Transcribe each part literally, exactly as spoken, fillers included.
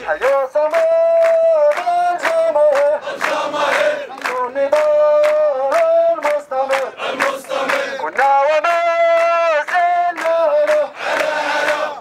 يا صمام الجماهير الجماهير النضال المستمر المستمر كنا وما زلنا هنا هلا هلا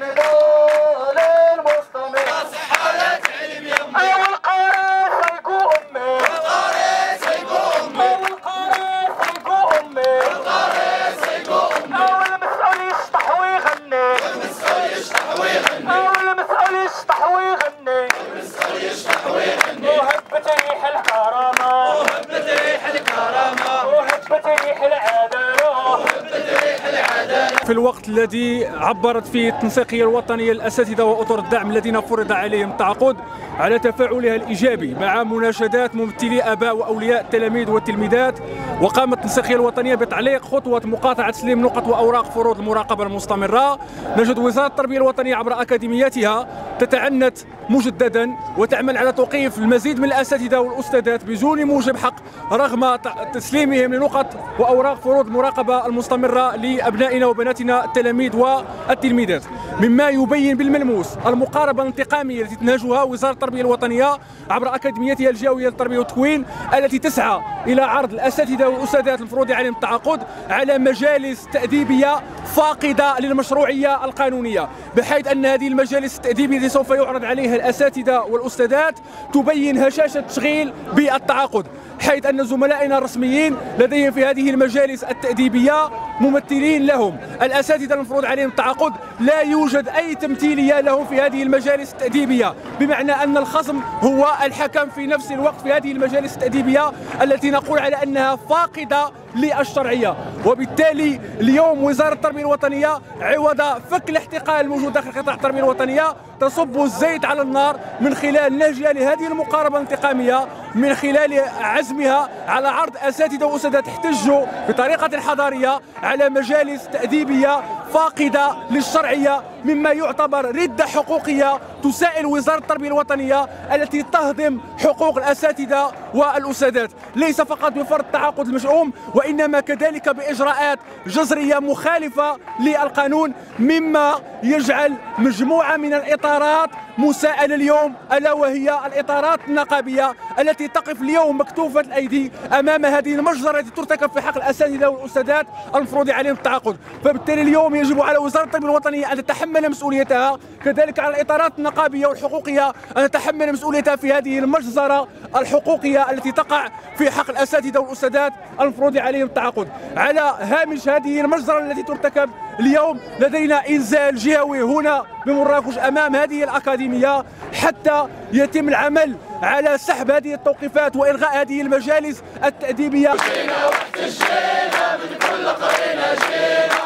النضال المستمر صحة تعليم يمي والقرار خلقو أمي والقرار سيقو أمي والقرار خلقو أمي والقرار سيقو أمي والمسؤول يشطح ويغني والمسؤول يشطح ويغني والمسؤول يشطح ويغني والمسؤول يشطح ويغني وهبت ريح الكرامة وهبت ريح الكرامة وهبت ريح العدالة وهبت ريح العدالة. في الوقت الذي عبرت فيه التنسيقية الوطنية للأساتذة وأطر الدعم الذين فرض عليهم التعاقد على تفاعلها الإيجابي مع مناشدات ممثلي آباء وأولياء التلاميذ والتلميذات، وقامت التنسيقية الوطنية بتعليق خطوة مقاطعة تسليم نقط وأوراق فروض المراقبة المستمرة. نجد وزارة التربية الوطنية عبر أكاديمياتها تتعنت مجددا وتعمل على توقيف المزيد من الأساتذة والأستاذات بدون موجب حق رغم تسليمهم لنقط وأوراق فروض المراقبة المستمرة لأبنائنا وبناتنا التلاميذ والتلميذات، مما يبين بالملموس المقاربة الانتقامية التي تنهجها وزارة التربية الوطنية عبر أكاديميتها الجهوية للتربية والتكوين، التي تسعى إلى عرض الأساتذة والأستاذات المفروض عليهم التعاقد على مجالس تأديبية فاقدة للمشروعية القانونية، بحيث أن هذه المجالس التأديبية التي سوف يعرض عليها الأساتذة والأستاذات تبين هشاشة التشغيل بالتعاقد، حيث أن زملائنا الرسميين لديهم في هذه المجالس التأديبية ممثلين لهم. الأساتذة المفروض عليهم التعاقد لا يوجد أي تمثيلية لهم في هذه المجالس التأديبية، بمعنى أن الخصم هو الحكم في نفس الوقت في هذه المجالس التأديبية التي نقول على أنها فاقدة للشرعية. وبالتالي اليوم وزارة التربية الوطنية عوض فك الاحتقان الموجود داخل قطاع التربية الوطنية تصب الزيت على النار من خلال نهجها لهذه المقاربة الانتقامية، من خلال عزمها على عرض أساتذة وأستاذات احتجوا بطريقة حضارية على مجالس تأديبية فاقدة للشرعية، مما يعتبر ردة حقوقية تسائل وزارة التربية الوطنية التي تهضم حقوق الأساتذة والأستاذات، ليس فقط بفرض التعاقد المشؤوم وإنما كذلك بإجراءات جذرية مخالفة للقانون، مما يجعل مجموعة من الإطارات مساءلة اليوم، ألا وهي الإطارات النقابية التي تقف اليوم مكتوفة الأيدي أمام هذه المجزرة التي ترتكب في حق الأساتذة والأستاذات المفروض عليهم التعاقد. فبالتالي اليوم يجب على وزارة التربية الوطنية أن تتحمل مسؤوليتها، كذلك على الإطارات النقابية والحقوقية أن تتحمل مسؤوليتها في هذه المجزرة الحقوقية التي تقع في حق الأساتذة والأستاذات المفروض عليهم التعاقد. على هامش هذه المجزرة التي ترتكب اليوم لدينا إنزال جهوي هنا بمراكش أمام هذه الأكاديمية حتى يتم العمل على سحب هذه التوقيفات وإلغاء هذه المجالس التأديبية. جينا واحتجينا من كل قرينا جينا